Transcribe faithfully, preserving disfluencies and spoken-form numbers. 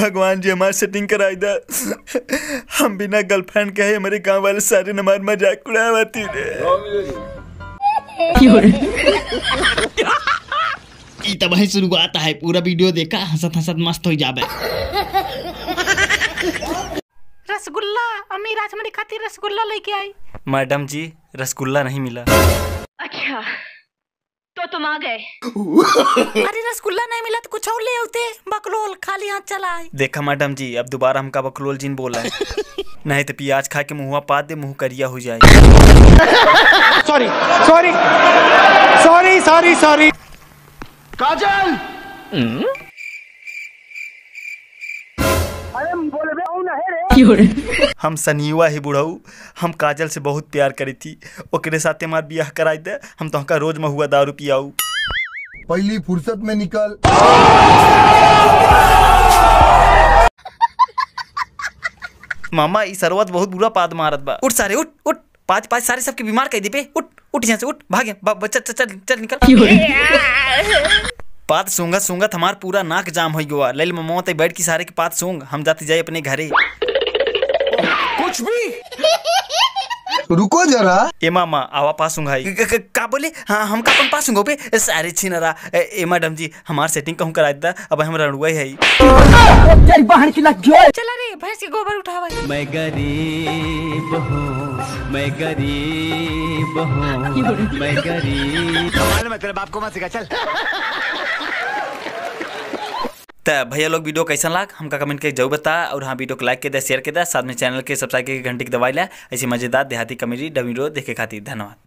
भगवान जी हमारी सेटिंग कराई दा। हम बिना गर्लफ्रेंड के हमारे गांव वाले सारे हमारे मजाक उड़ावती रे। ई तब ही शुरुआत है, पूरा वीडियो देखा हंसत हंसत मस्त हो जाबे। रसगुल्ला अम्मी राजमणी खातिर रसगुल्ला लेके आई। मैडम जी रसगुल्ला नहीं मिला। अच्छा तो तुम आ गए। अरे रसगुल्ला नहीं मिला तो कुछ और ले आते, बकलोल खाली हाथ चला आई। देखा मैडम जी अब दोबारा हमका बकलोल जिन बोला है। नहीं तो प्याज खा के मुँह पात दे, मुँह करिया हो जाए। Sorry sorry sorry sorry sorry Kajal. अरे बोले बे औ नहीं रे। हम सनियुआ ही बुढ़ऊ, हम काजल से बहुत प्यार करी थी, ओकरे साथे हमार बियाह कराई दे। हम तो का रोज महुआ दारू पियाऊ। पहली फुर्सत में निकल। मामा ई सरवत बहुत बुरा पाद मारत बा। उठ सारे उठ उठ, पाँच पाँच सारे सबके बीमार कह दी पे। उठ उठ यहाँ से उठ, भागे बच्चा चल चल चल निकल। पात सूंघत सूंघत हमार पूरा नाक जाम हो गया। लल ममो ते बैठ की सारे के पात सूंघ, हम जाते जाए अपने घरे। कुछ भी रुको जरा। ए मामा आवा पास सूंघाई। का बोले? हाँ हम का अपन पास सूंघो पे सारे छिनरा। ए मैडम जी हमार सेटिंग कहूँ करा देता, अब हम रणुआ है। चला रे भैंस के गोबर उठावा। मैं गरीब हूँ, मैं गरीब हूँ, मैं गरीब। मैं तेरे बाप को मत सिखा चल। तो भैया लोग वीडियो कैसा लाग हमका कमेंट के जरूर बता। और हाँ वीडियो को लाइक के दे, शेयर के दे, साथ में चैनल के सब्सक्राइब के घंटी की दबाई ला। ऐसी मजेदार देहाती कॉमेडी वीडियो देखे खातिर धन्यवाद।